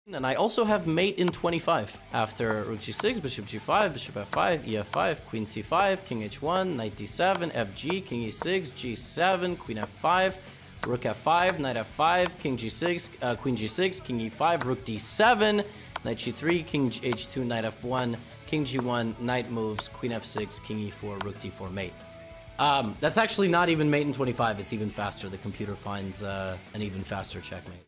And I also have mate in 25. After rook g6, bishop g5, bishop f5, ef5, queen c5, king h1, knight d7, fg, king e6, g7, queen f5, rook f5, knight f5, king g6, queen g6, king e5, rook d7, knight g3, king h2, knight f1, king g1, knight moves, queen f6, king e4, rook d4, mate. That's actually not even mate in 25. It's even faster. The computer finds an even faster checkmate.